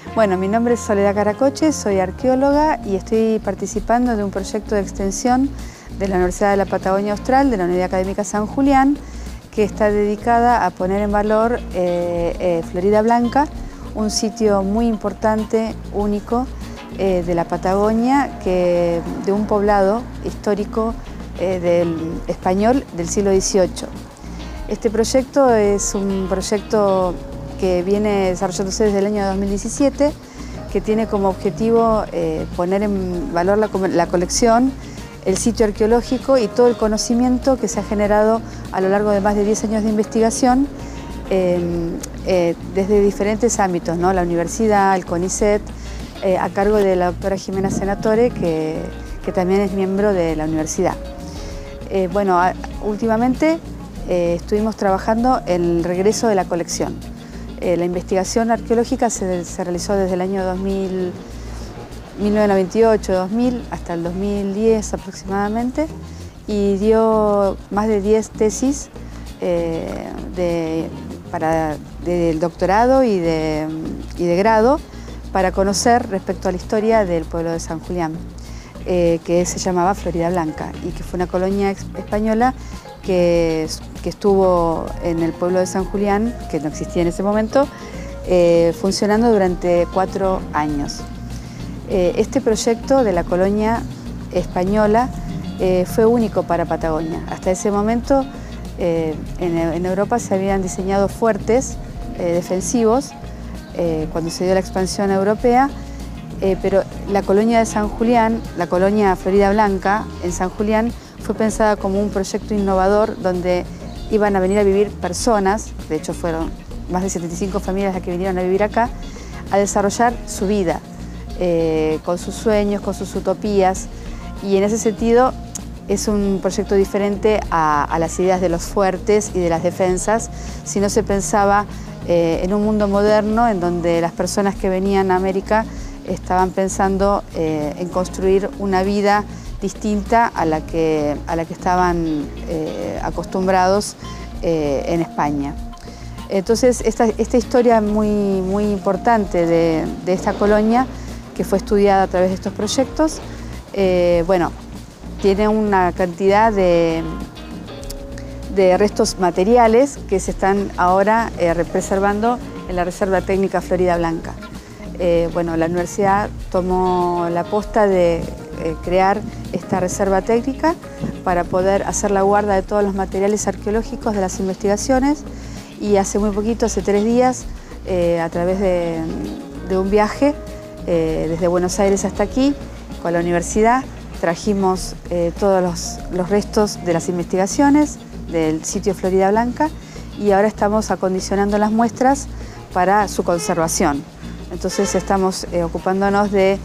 Bueno, mi nombre es Soledad Caracoche, soy arqueóloga y estoy participando de un proyecto de extensión de la Universidad de la Patagonia Austral, de la Unidad Académica San Julián, que está dedicada a poner en valor Florida Blanca, un sitio muy importante, único, de la Patagonia, de un poblado histórico del español del siglo XVIII. Este proyecto es un proyecto que viene desarrollándose desde el año 2017, que tiene como objetivo poner en valor la colección, el sitio arqueológico y todo el conocimiento que se ha generado a lo largo de más de 10 años de investigación desde diferentes ámbitos, ¿no? La universidad, el CONICET, a cargo de la doctora Jimena Senatore, que también es miembro de la universidad. Bueno, últimamente estuvimos trabajando en el regreso de la colección. La investigación arqueológica se realizó desde el año 1998-2000 hasta el 2010 aproximadamente y dio más de 10 tesis del doctorado y de grado para conocer respecto a la historia del pueblo de San Julián, que se llamaba Florida Blanca y que fue una colonia española que estuvo en el pueblo de San Julián, que no existía en ese momento, funcionando durante 4 años. Este proyecto de la colonia española fue único para Patagonia. Hasta ese momento en Europa se habían diseñado fuertes defensivos cuando se dio la expansión europea, pero la colonia de San Julián, la colonia Florida Blanca en San Julián, fue pensada como un proyecto innovador donde iban a venir a vivir personas, de hecho fueron más de 75 familias las que vinieron a vivir acá, a desarrollar su vida, con sus sueños, con sus utopías, y en ese sentido es un proyecto diferente a las ideas de los fuertes y de las defensas, si no se pensaba en un mundo moderno en donde las personas que venían a América estaban pensando en construir una vida distinta a la que estaban acostumbrados en España. Entonces, esta historia muy importante de esta colonia, que fue estudiada a través de estos proyectos, bueno, tiene una cantidad de restos materiales que se están ahora preservando en la Reserva Técnica Florida Blanca. Bueno, la universidad tomó la posta de crear esta reserva técnica para poder hacer la guarda de todos los materiales arqueológicos de las investigaciones, y hace muy poquito, hace 3 días, a través de un viaje desde Buenos Aires hasta aquí, con la universidad, trajimos todos los restos de las investigaciones del sitio Florida Blanca y ahora estamos acondicionando las muestras para su conservación. Entonces estamos ocupándonos de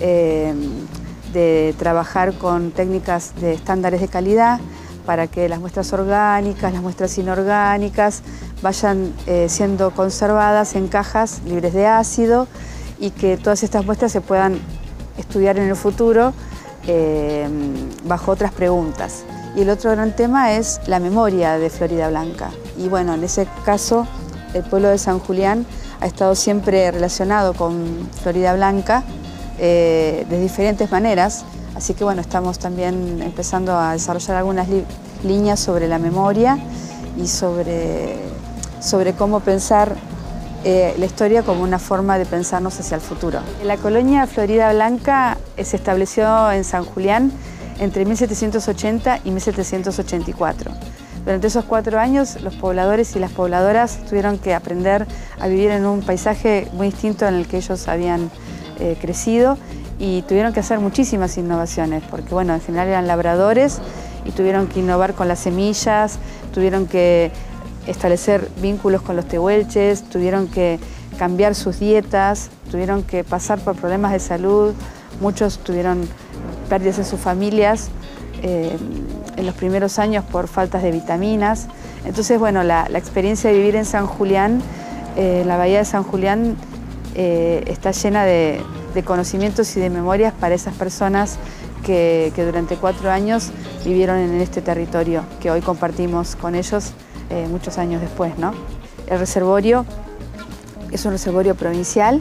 trabajar con técnicas de estándares de calidad para que las muestras orgánicas, las muestras inorgánicas vayan siendo conservadas en cajas libres de ácido y que todas estas muestras se puedan estudiar en el futuro bajo otras preguntas. Y el otro gran tema es la memoria de Florida Blanca. Y bueno, en ese caso, el pueblo de San Julián ha estado siempre relacionado con Florida Blanca de diferentes maneras. Así que bueno, estamos también empezando a desarrollar algunas líneas sobre la memoria y sobre cómo pensar la historia como una forma de pensarnos hacia el futuro. La colonia Florida Blanca se estableció en San Julián entre 1780 y 1784. Durante esos 4 años, los pobladores y las pobladoras tuvieron que aprender a vivir en un paisaje muy distinto en el que ellos habían crecido, y tuvieron que hacer muchísimas innovaciones, porque bueno, en general eran labradores y tuvieron que innovar con las semillas, tuvieron que establecer vínculos con los tehuelches, tuvieron que cambiar sus dietas, tuvieron que pasar por problemas de salud, muchos tuvieron pérdidas en sus familias en los primeros años por faltas de vitaminas. Entonces, bueno, la experiencia de vivir en San Julián, la bahía de San Julián, está llena de conocimientos y de memorias para esas personas que durante 4 años vivieron en este territorio que hoy compartimos con ellos muchos años después, ¿no? El reservorio es un reservorio provincial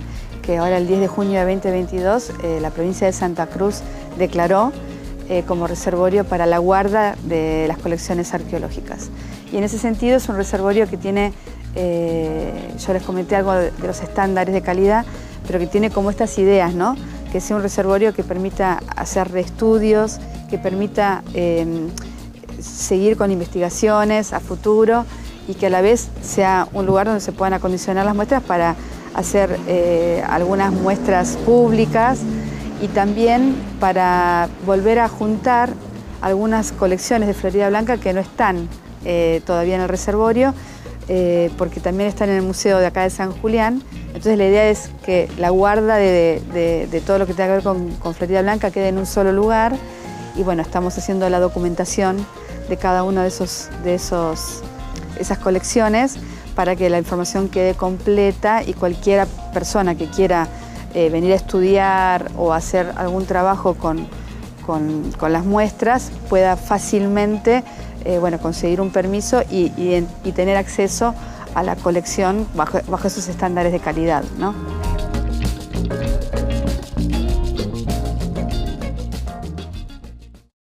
que ahora el 10 de junio de 2022 la provincia de Santa Cruz declaró como reservorio para la guarda de las colecciones arqueológicas. Y en ese sentido es un reservorio que tiene, yo les comenté algo de los estándares de calidad, pero que tiene como estas ideas, ¿no? Que sea un reservorio que permita hacer reestudios, que permita seguir con investigaciones a futuro y que a la vez sea un lugar donde se puedan acondicionar las muestras para hacer algunas muestras públicas y también para volver a juntar algunas colecciones de Florida Blanca que no están todavía en el reservorio, porque también están en el museo de acá de San Julián. Entonces la idea es que la guarda de todo lo que tenga que ver con Florida Blanca quede en un solo lugar y bueno, estamos haciendo la documentación de cada una de esas colecciones para que la información quede completa y cualquier persona que quiera venir a estudiar o hacer algún trabajo con las muestras pueda fácilmente conseguir un permiso y tener acceso a la colección bajo esos estándares de calidad, ¿no?